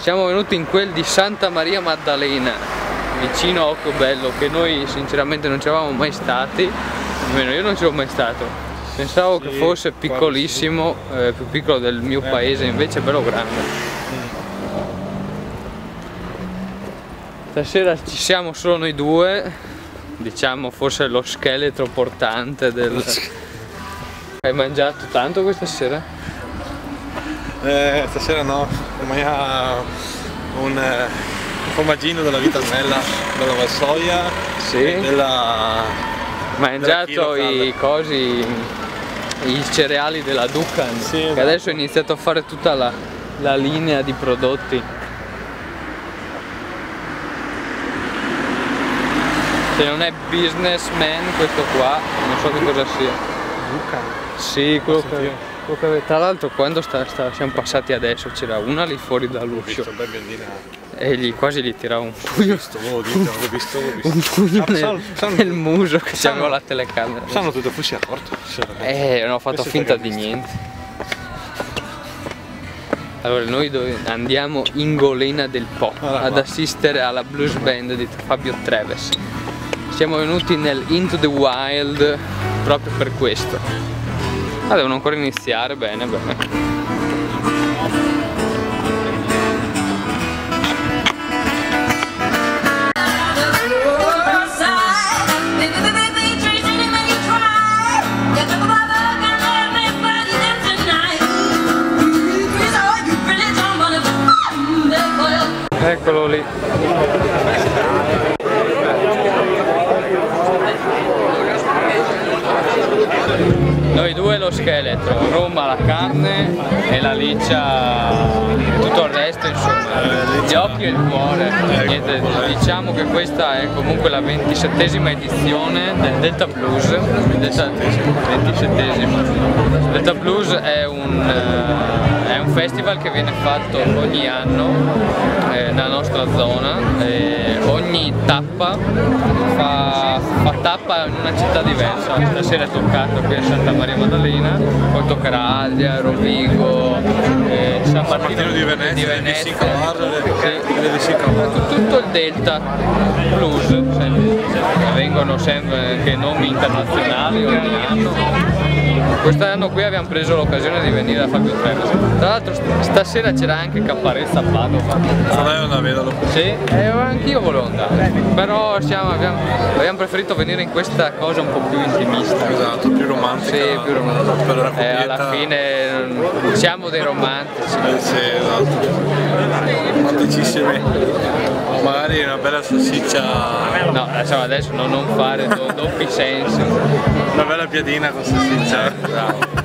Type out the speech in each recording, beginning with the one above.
Siamo venuti in quel di Santa Maria Maddalena, vicino a Occobello, che noi sinceramente non ci eravamo mai stati, almeno io non ci ero mai stato. Pensavo che fosse piccolissimo, più piccolo del mio paese, invece è bello grande. Stasera ci siamo solo noi due, diciamo forse lo scheletro portante del... Hai mangiato tanto questa sera? Stasera no, un formaggino della Vitarmella, della Valsoia, sì. E della... Mangiato i cosi, i cereali della Dukan, sì, esatto. Che adesso ha iniziato a fare tutta la linea di prodotti. Se non è businessman questo qua, non so di cosa sia. Dukan? Sì, quello che... Tra l'altro quando siamo passati adesso c'era una lì fuori dall'uscio e quasi gli tirava un pugno. L'ho visto. Un pugno nel muso che c'aveva la telecamera. Sanno tutto, fossi accorto. Non ho fatto finta di niente. Allora noi andiamo in Golena del Po ad assistere alla blues band di Fabio Treves. Siamo venuti nel Into the Wild proprio per questo. Ah, devono ancora iniziare, bene, bene. Eccolo lì. Noi due lo scheletro, Roma la carne e la liccia, tutto il resto insomma, gli occhi e il cuore. Niente, diciamo che questa è comunque la 27esima edizione del Delta Blues. Delta Blues è un festival che viene fatto ogni anno nella nostra zona, ogni tappa fa tappa in una città diversa. Stasera è toccato qui a Santa Maria Maddalena, poi toccherà Adria, Rovigo, San Martino di Venezia, tutto il Delta Blues, vengono sempre anche nomi internazionali ogni anno. Quest'anno qui abbiamo preso l'occasione di venire a Fabio Treves. Tra l'altro stasera c'era anche Caparezza a Padova. Non è una vedola. Sì, anch'io volevo andare, però abbiamo preferito venire in questa cosa un po' più intimista. Esatto, più romantica. Sì, più romantica. Per la alla fine siamo dei romantici. Sì, esatto. Romanticissimi. Magari una bella salsiccia. No, adesso non fare doppi sensi. Una bella piadina con salsiccia. Bravo.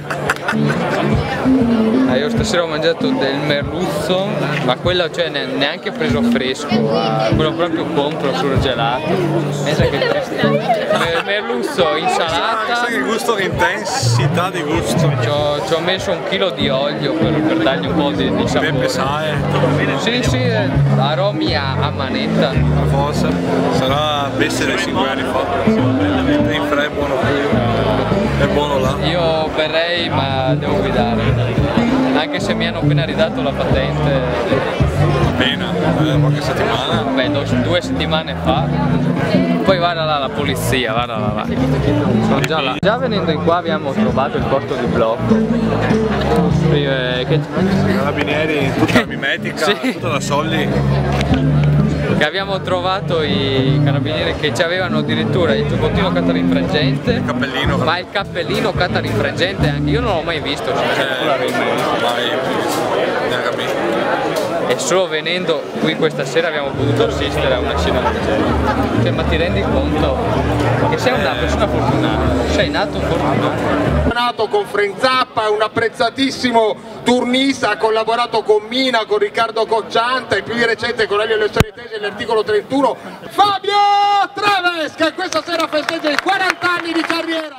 Io stasera ho mangiato del merluzzo, ma quello cioè neanche preso fresco, quello proprio compro surgelato. Pensa che merluzzo, insalata. Sai che gusto, che intensità di gusto. Ci ho messo 1 chilo di olio per dargli un po' di sapore. Pepe sai. Sì, aromi a manetta. Forse. Sarà bestia dei 5 anni fa. In fre è buono qui. È buono là. Io berrei ma devo guidare, anche se mi hanno appena ridato la patente. Appena? Qualche settimana? Beh, 2 settimane fa. Poi guarda là la polizia, guarda là. Sono già là. Già venendo in qua abbiamo trovato il posto di blocco. Carabinieri, tutta la mimetica, sì. Tutta la solli. Che abbiamo trovato i carabinieri che ci avevano addirittura il giubbottino catarinfrangente, il cappellino, ma il cappellino catarinfrangente anche io non l'ho mai visto. E solo venendo qui questa sera abbiamo potuto assistere a una scena del genere. Cioè, ma ti rendi conto che sei una persona fortunata, sei nato fortunato. Nato con Frenzappa, è un apprezzatissimo turnista, ha collaborato con Mina, con Riccardo Coccianta e più di recente con Elio Lesseritesi nell'articolo 31, Fabio Treves, che questa sera festeggia i 40 anni di carriera.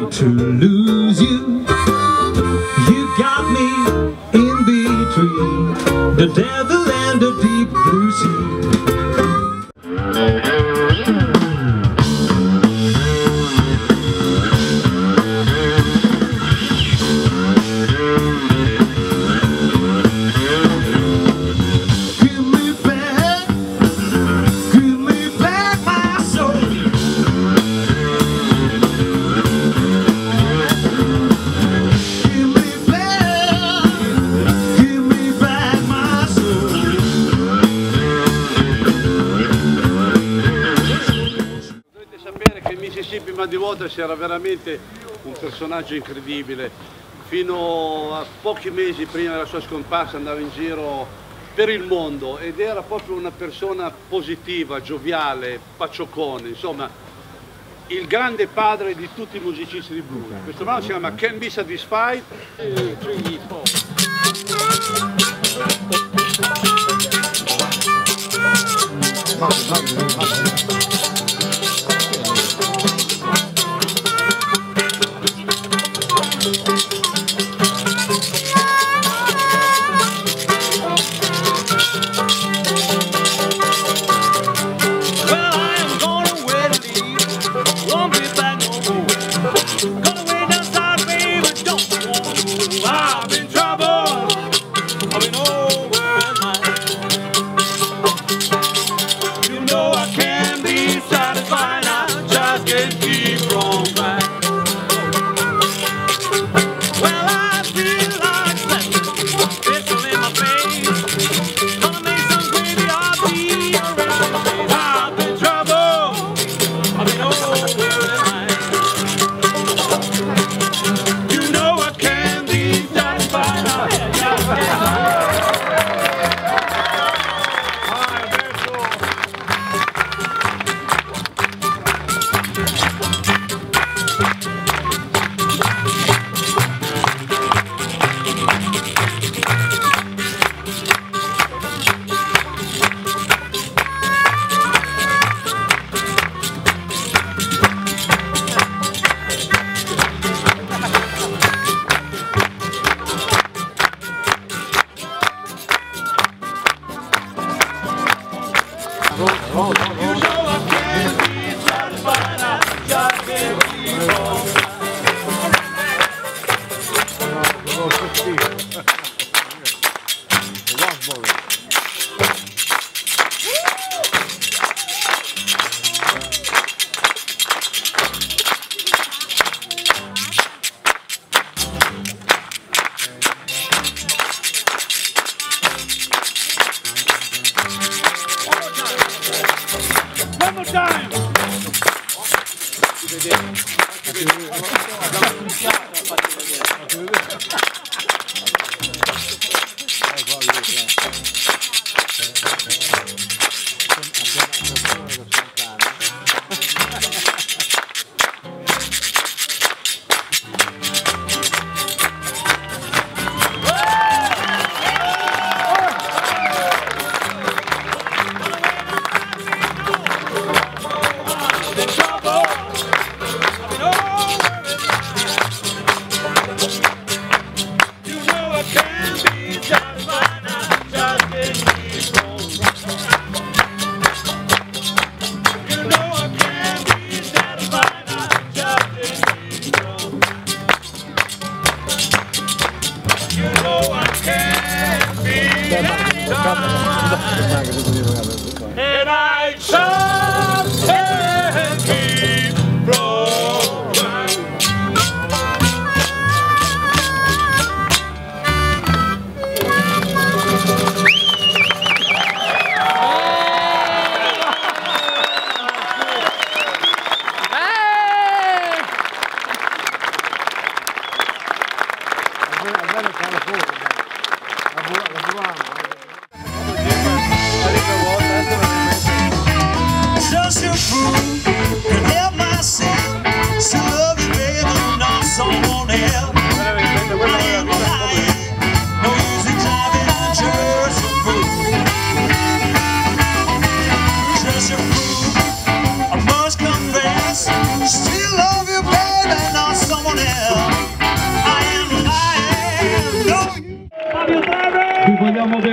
to lose you. You got me in between the devil and the deep blue sea. Mississippi Muddy Waters era veramente un personaggio incredibile. Fino a pochi mesi prima della sua scomparsa andava in giro per il mondo ed era proprio una persona positiva, gioviale, paccioccone, insomma il grande padre di tutti i musicisti di blues. Questo brano si chiama Can't Be Satisfied.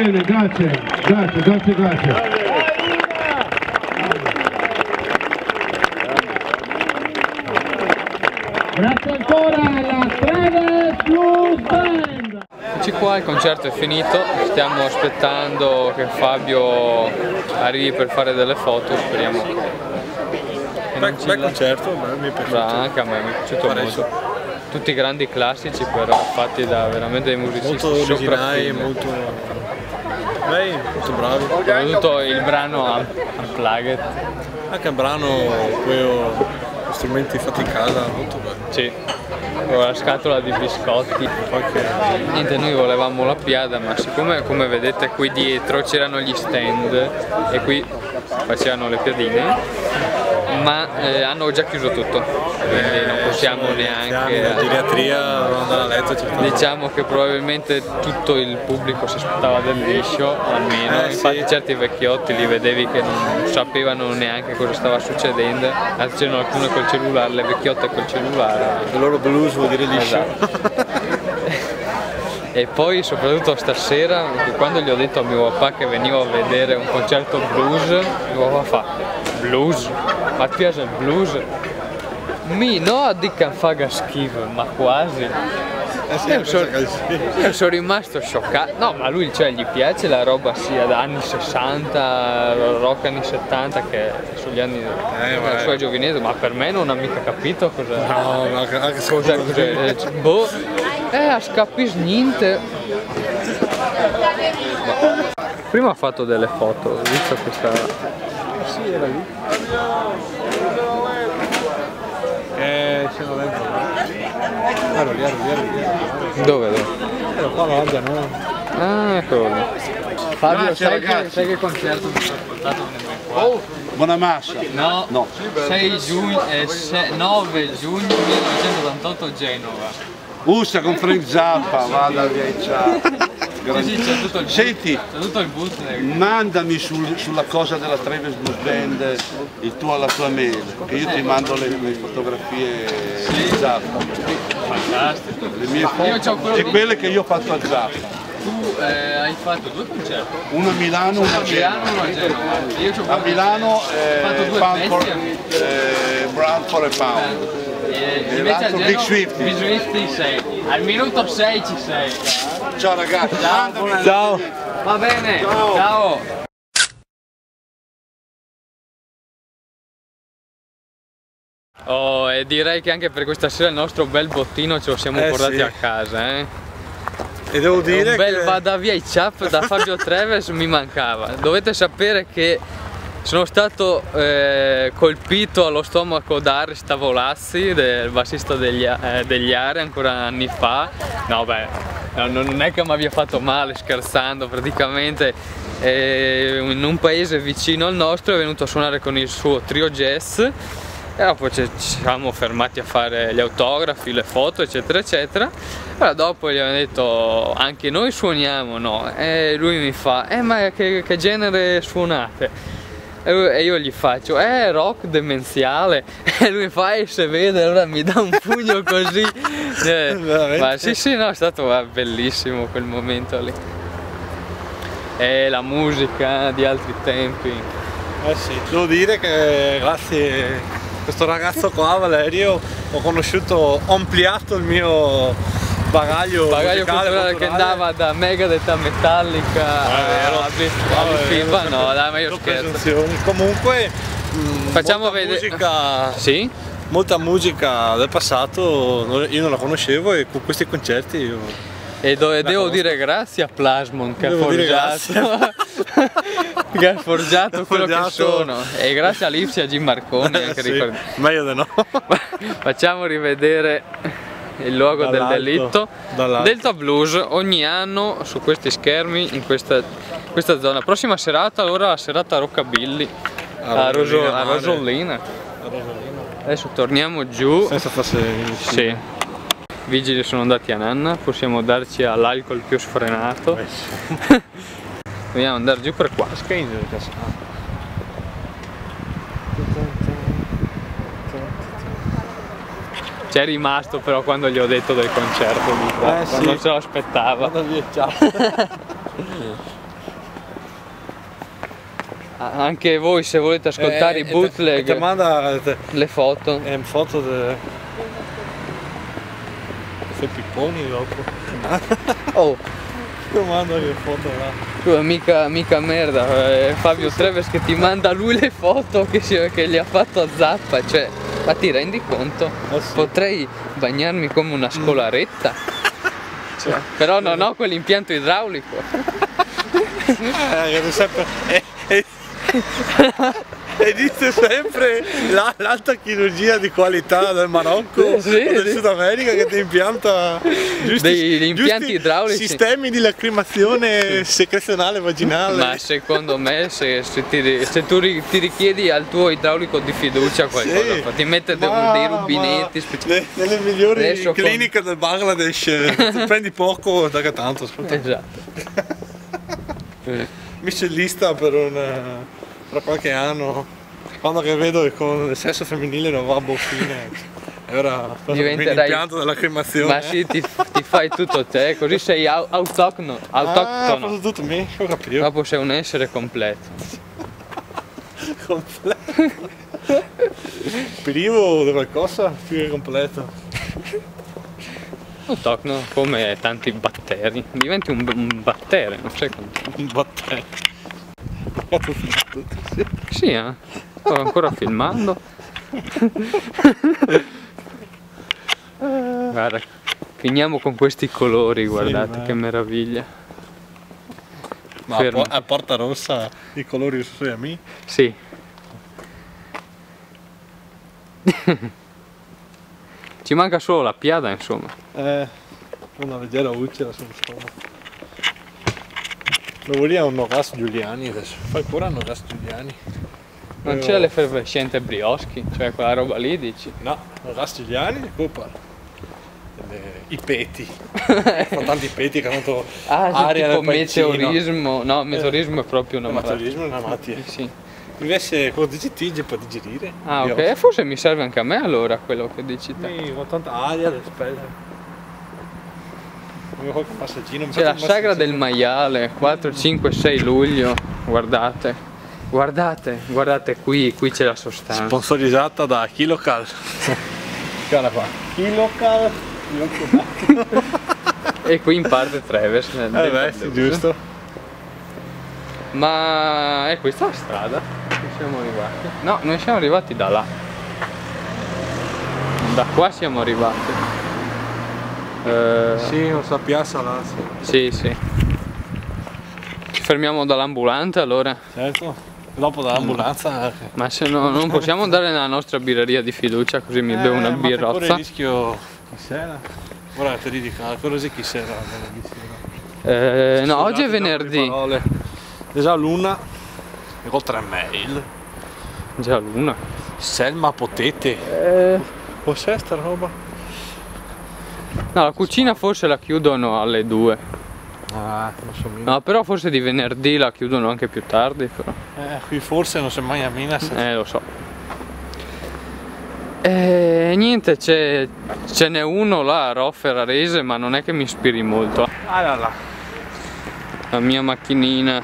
bene, grazie. Grazie ancora alla Treves Blues Band. Eccoci qua, il concerto è finito, stiamo aspettando che Fabio arrivi per fare delle foto, speriamo. Bel concerto, mi è piaciuto. Anche a me mi è piaciuto molto. Tutti grandi classici però, fatti da veramente dei musicisti molto originali, sopraffini. molto bravi. Soprattutto il brano Unplugged. Anche il brano, quello, strumenti fatti in casa, molto bello. Sì, con la scatola di biscotti. Niente, noi volevamo la piada, ma siccome come vedete qui dietro c'erano gli stand e qui facevano le piadine, ma hanno già chiuso tutto, quindi non possiamo neanche. La geriatria, non andare a letto. Diciamo che probabilmente tutto il pubblico si aspettava del liscio, almeno. Infatti sì. Certi vecchiotti li vedevi che non sapevano neanche cosa stava succedendo, anzi c'erano alcune col cellulare, le vecchiotte col cellulare. Il loro blues vuol dire liscio. Esatto. E poi soprattutto stasera, quando gli ho detto a mio papà che venivo a vedere un concerto blues, mio papà fa: blues? Ma ti piace il blues? Mi no, dica faga schifo, ma quasi. Io sono rimasto scioccato. No, ma lui, cioè, gli piace la roba sia da anni 60, rock anni 70, che sugli anni della sua giovinezza, ma per me non ha mica capito cosa. No, anche Cos'è? Boh, a scappi niente. Prima ha fatto delle foto, visto questa. Sì, era lì. Siamo dentro. Dove? Ero qua davanti a noi. Ah, eccolo lì. Fabio, Grazie, sai che concerto mi sono portato nel qua? Buona massa. No, 9 giugno 1988 Genova. Ussa con Frank Zappa, vada via Zappa. Così c'è tutto il Senti, c'è tutto il bootleg. mandami sulla cosa della Treves Blues Band la tua mail, che io ti mando le fotografie di Zappa. Fantastico. Le mie foto e quelle che io ho fatto a Zappa. Tu hai fatto 2 concerti. Uno a Milano, uno a Genova. Uno a Genova. Io c'ho A Milano fatto 2 Brown for a Pound. invece a l'altro Genova Big Swifty. Big Swifty sei. Al minuto 6 ci sei. Ciao ragazzi. Ciao. Va bene. Ciao. Oh, e direi che anche per questa sera il nostro bel bottino ce lo siamo portati a casa, E devo dire un bel che vada via i chap da Fabio Treves mi mancava. Dovete sapere che sono stato colpito allo stomaco da Aris Tavolazzi, del bassista degli Are, ancora anni fa. No beh, non è che mi abbia fatto male, scherzando, praticamente in un paese vicino al nostro è venuto a suonare con il suo trio jazz. E dopo ci siamo fermati a fare gli autografi, le foto, eccetera eccetera. Allora dopo gli abbiamo detto: anche noi suoniamo, no? E lui mi fa: ma che genere suonate? E io gli faccio: rock demenziale. E lui fa: se vede, allora mi dà un pugno così. Ma sì, no, è stato bellissimo quel momento lì. E la musica di altri tempi. sì, devo dire che grazie a questo ragazzo qua, Valerio, ho ampliato il mio bagaglio culturale che andava da Megadeth a Metallica a FIFA. No dai, ma io scherzo. Comunque facciamo vedere musica, sì? Molta musica del passato io non la conoscevo, e con questi concerti io... E devo dire grazie a Plasmon che ha forgiato quello che sono, e grazie a Lipsia e a Jim Marconi anche sì, meglio di no. Facciamo rivedere il logo del delitto. Delta Blues ogni anno su questi schermi in questa zona. Prossima serata, allora la serata Rockabilly a Rosolina. Adesso torniamo giù. Senza farsi sì. Vigili sono andati a nanna, possiamo darci all'alcol più sfrenato. Dobbiamo andare giù per qua. C'è rimasto però quando gli ho detto del concerto, quando se lo aspettava. anche voi se volete ascoltare i bootleg, ti manda le foto. foto di questi pipponi dopo. Oh, Ti manda che foto là. tu mica merda, Fabio Treves che ti manda lui le foto che gli ha fatto a Zappa, cioè, ma ti rendi conto? Sì. Potrei bagnarmi come una scolaretta, cioè, però non ho quell'impianto idraulico. E dite sempre l'alta chirurgia di qualità del Marocco o del Sud America che ti impianta degli impianti idraulici, sistemi di lacrimazione secrezionale vaginale. Ma secondo me se tu ti richiedi al tuo idraulico di fiducia qualcosa, ti mette dei rubinetti speciali. Nelle migliori Adesso cliniche del Bangladesh prendi poco daga tanto. Esatto. Micellista per qualche anno, quando che vedo che con il sesso femminile non va a buon fine, e ora diventerai l'impianto della cremazione. Ma sì, ti fai tutto te, così sei autoctono. Faccio tutto me, ho capito. Dopo sei un essere completo. Completo. Privo di qualcosa più che completo. Autoctono come tanti batteri, diventi un battere, non sai quanto. Un batterio. Sì, sto ancora filmando. Guarda, finiamo con questi colori, guardate che meraviglia. Ma a Porta Rossa i colori sono amici? Sì. Ci manca solo la piada, insomma. Una leggera uccella sul stomaco. Lo vogliamo un Nogas Giuliani adesso. Fai pure un Nogas Giuliani. Non c'è l'effervescente Brioschi, cioè quella roba lì dici? No, Nogas Giuliani, Cooper. I peti. Fa tanti peti che hanno dato aria tipo nel pancino. meteorismo. No, meteorismo è proprio una malattia. Meteorismo è una malattia. Sì. Invece cosa dici ti per digerire? Ah, ok, forse mi serve anche a me allora quello che dici te. Sì, ho tanta aria alle spalle. Qualche passaggino. C'è la sagra del maiale, 4, 5, 6 luglio, guardate, guardate qui c'è la sostanza. Sponsorizzata da Kilocal. Guarda qua. Kilocal. E qui in parte Treves. Sì, giusto. Ma è questa la strada? Che siamo arrivati? No, noi siamo arrivati da là. Da qua siamo arrivati. Sì, non so, piazza là. Sì. Ci fermiamo dall'ambulante allora? Certo, dopo dall'ambulanza. Ma se no, non possiamo andare nella nostra birreria di fiducia così mi bevo una birrozza? Ma rischio chi sera? Guarda, ti dico, cosa chi sera? No, oggi è venerdì. Già l'una, e con 3 mail. Già l'una. Selma Potete. Cos'è sta roba? No, la cucina forse la chiudono alle 2. Ah, non so mica. No, però forse di venerdì la chiudono anche più tardi però. Qui forse non si mai a Minas. Lo so. Niente, ce n'è uno là a Ferrarese, ma non è che mi ispiri molto. Ah là là. La mia macchinina.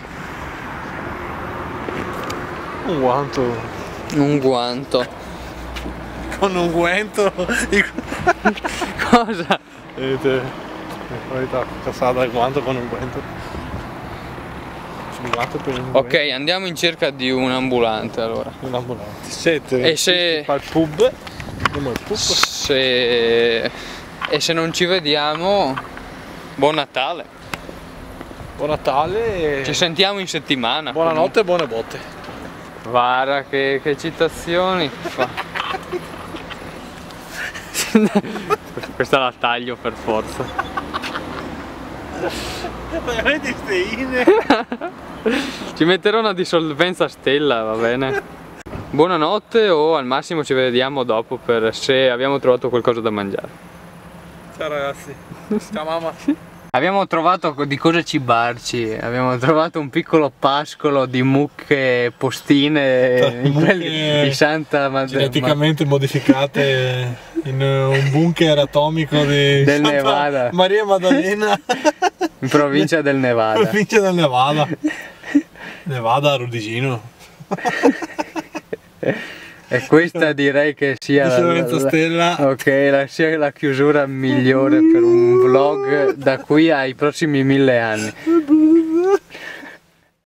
Un guanto. Un guanto. Con un guento. Cosa? Vedete, cassata il guanto con un guento. Un guanto per un Ok, andiamo in cerca di un ambulante allora. Un ambulante. Siete E se al pub? E se non ci vediamo, buon Natale. Buon Natale. Ci sentiamo in settimana. Buonanotte e buone botte. Guarda che citazioni fa. Questa la taglio per forza. Veramente steine. Ci metterò una dissolvenza stella, va bene? Buonanotte o al massimo ci vediamo dopo per se abbiamo trovato qualcosa da mangiare. Ciao ragazzi. Ciao mamma. Abbiamo trovato di cosa cibarci, abbiamo trovato un piccolo pascolo di mucche postine di Santa geneticamente modificate in un bunker atomico del Nevada, Maria Maddalena, in provincia del Nevada. Provincia del Nevada. Nevada Rudigino. E questa direi che sia sia la chiusura migliore per un vlog da qui ai prossimi 1000 anni.